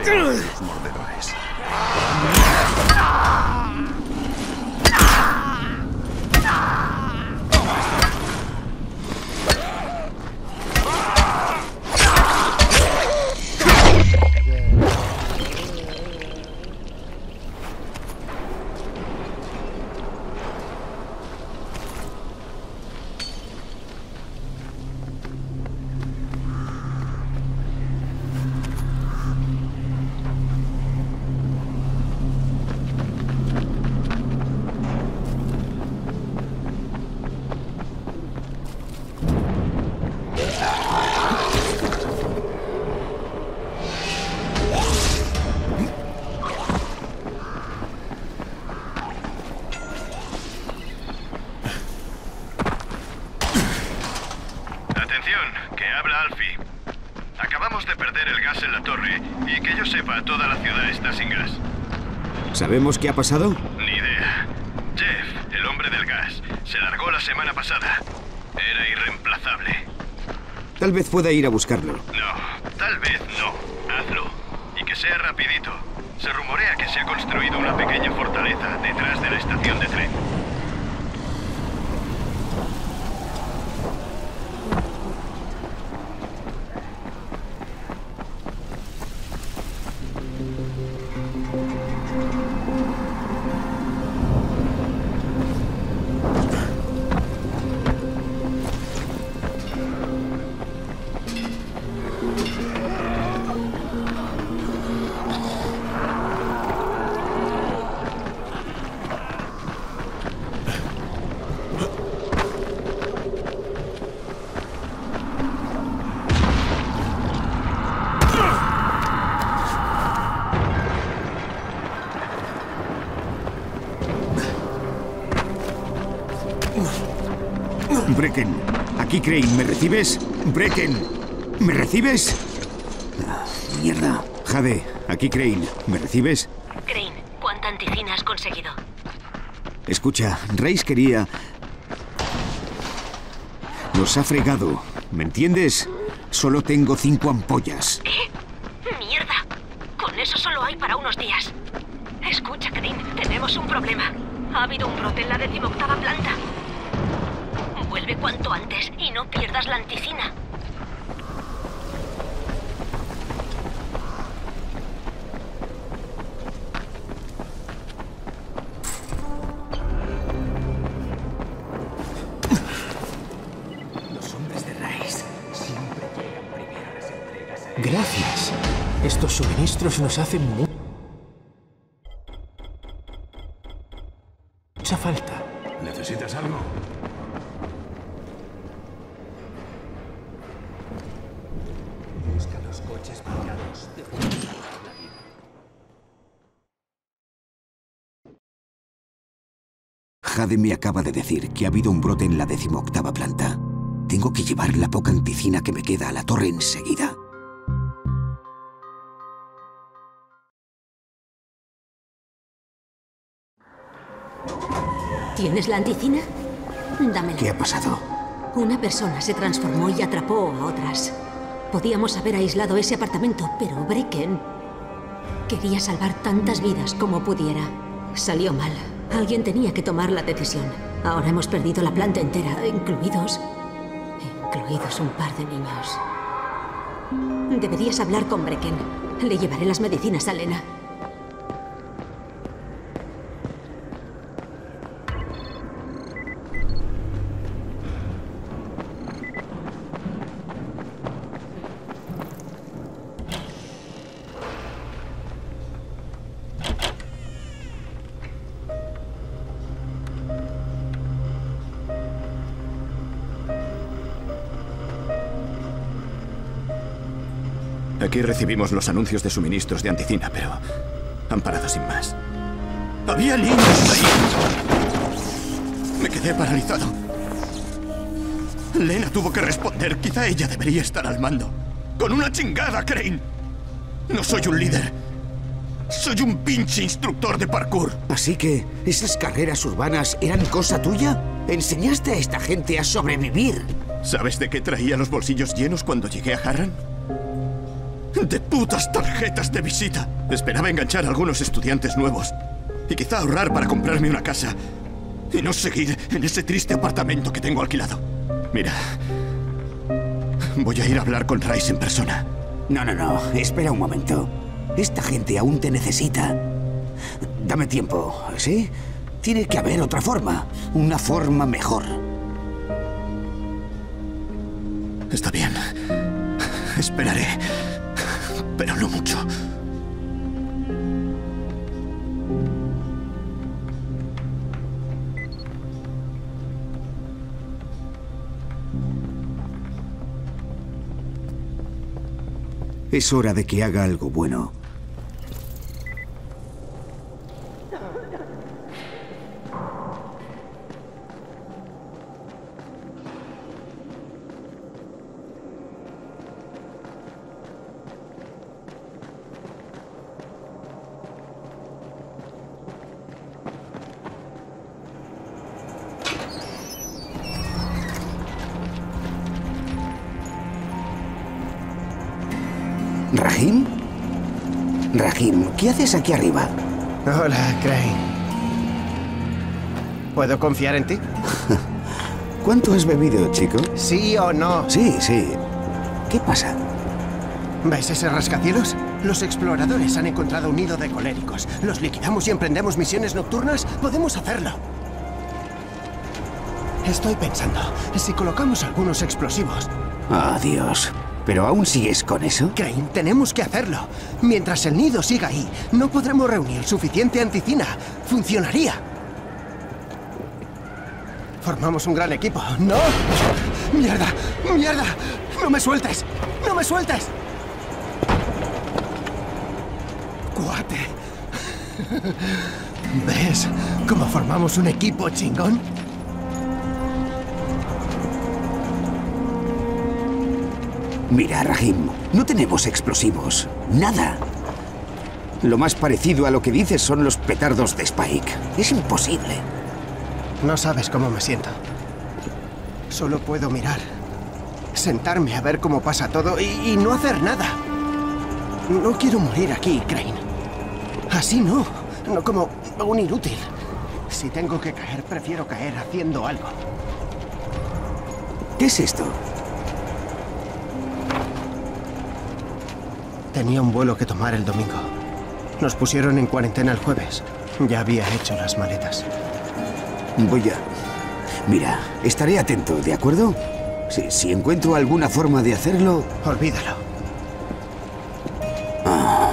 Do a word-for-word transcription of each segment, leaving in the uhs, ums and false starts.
Los mordedores. ¿Sabemos qué ha pasado? Ni idea. Jeff, el hombre del gas, se largó la semana pasada. Era irreemplazable. Tal vez pueda ir a buscarlo. No, tal vez no. Hazlo. Y que sea rapidito. Se rumorea que se ha construido una pequeña fortaleza detrás de la estación de tren. Brecken, aquí Crane, ¿me recibes? Brecken, ¿me recibes? Ah, mierda. Jade, aquí Crane, ¿me recibes? Crane, ¿cuánta anticina has conseguido? Escucha, Reis quería... Nos ha fregado, ¿me entiendes? Solo tengo cinco ampollas. ¿Qué? ¡Mierda! Con eso solo hay para unos días. Escucha, Crane, tenemos un problema. Ha habido un brote en la decimoctava planta. Vuelve cuanto antes y no pierdas la anticina. Los hombres de Reis siempre llegan primero a las entregas. A Gracias. Estos suministros nos hacen mu- mucha falta. ¿Necesitas algo? Busca los coches parados. Jade me acaba de decir que ha habido un brote en la decimoctava planta. Tengo que llevar la poca anticina que me queda a la torre enseguida. ¿Tienes la anticina? Dámela. ¿Qué ha pasado? Una persona se transformó y atrapó a otras. Podíamos haber aislado ese apartamento, pero Brecken quería salvar tantas vidas como pudiera. Salió mal. Alguien tenía que tomar la decisión. Ahora hemos perdido la planta entera, incluidos... incluidos un par de niños. Deberías hablar con Brecken. Le llevaré las medicinas a Lena. Aquí recibimos los anuncios de suministros de anticina, pero han parado sin más. ¡Había niños ahí! Me quedé paralizado. Lena tuvo que responder. Quizá ella debería estar al mando. ¡Con una chingada, Crane! No soy un líder. Soy un pinche instructor de parkour. ¿Así que esas carreras urbanas eran cosa tuya? ¿Enseñaste a esta gente a sobrevivir? ¿Sabes de qué traía los bolsillos llenos cuando llegué a Harran? de putas tarjetas de visita. Esperaba enganchar a algunos estudiantes nuevos y quizá ahorrar para comprarme una casa y no seguir en ese triste apartamento que tengo alquilado. Mira, voy a ir a hablar con Rice en persona. No, no, no. Espera un momento. Esta gente aún te necesita. Dame tiempo, ¿sí? Tiene que haber otra forma. Una forma mejor. Está bien. Esperaré. Pero no mucho. Es hora de que haga algo bueno. ¿Rahim? Rahim, ¿qué haces aquí arriba? Hola, Crane. ¿Puedo confiar en ti? ¿Cuánto has bebido, chico? ¿Sí o no? Sí, sí. ¿Qué pasa? ¿Ves ese rascacielos? Los exploradores han encontrado un nido de coléricos. ¿Los liquidamos y emprendemos misiones nocturnas? Podemos hacerlo. Estoy pensando, si colocamos algunos explosivos... ¡Oh, Dios! ¿Pero aún sigues con eso? Crane, tenemos que hacerlo. Mientras el nido siga ahí, no podremos reunir suficiente anticina. Funcionaría. Formamos un gran equipo. ¡No! ¡Mierda! ¡Mierda! ¡No me sueltes! ¡No me sueltes! ¡Cuate! ¿Ves cómo formamos un equipo chingón? Mira, Rahim, no tenemos explosivos. Nada. Lo más parecido a lo que dices son los petardos de Spike. Es imposible. No sabes cómo me siento. Solo puedo mirar. Sentarme a ver cómo pasa todo y, y no hacer nada. No quiero morir aquí, Crane. Así no. No como un inútil. Si tengo que caer, prefiero caer haciendo algo. ¿Qué es esto? Tenía un vuelo que tomar el domingo. Nos pusieron en cuarentena el jueves. Ya había hecho las maletas. Voy a... Mira, estaré atento, ¿de acuerdo? Si, si encuentro alguna forma de hacerlo... Olvídalo. Ah.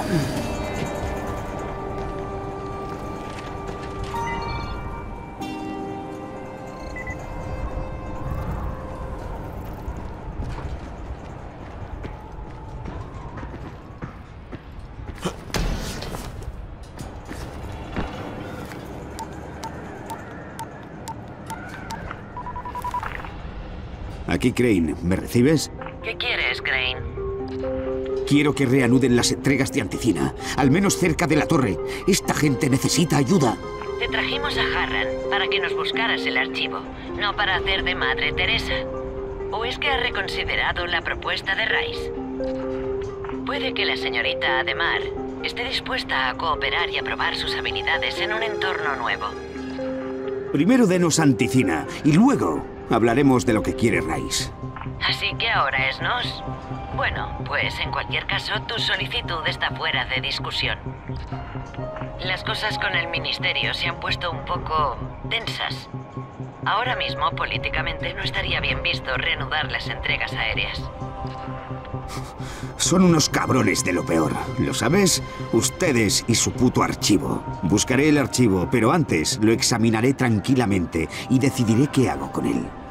Aquí, Crane. ¿Me recibes? ¿Qué quieres, Crane? Quiero que reanuden las entregas de anticina, al menos cerca de la torre. Esta gente necesita ayuda. Te trajimos a Harran para que nos buscaras el archivo, no para hacer de Madre Teresa. ¿O es que has reconsiderado la propuesta de Rice? Puede que la señorita Ademar esté dispuesta a cooperar y a probar sus habilidades en un entorno nuevo. Primero denos anticina y luego hablaremos de lo que quiere Rice. Así que ahora es nos. Bueno, pues en cualquier caso, tu solicitud está fuera de discusión. Las cosas con el ministerio se han puesto un poco tensas. Ahora mismo, políticamente, no estaría bien visto reanudar las entregas aéreas. Son unos cabrones de lo peor, ¿lo sabes? Ustedes y su puto archivo. Buscaré el archivo, pero antes lo examinaré tranquilamente y decidiré qué hago con él.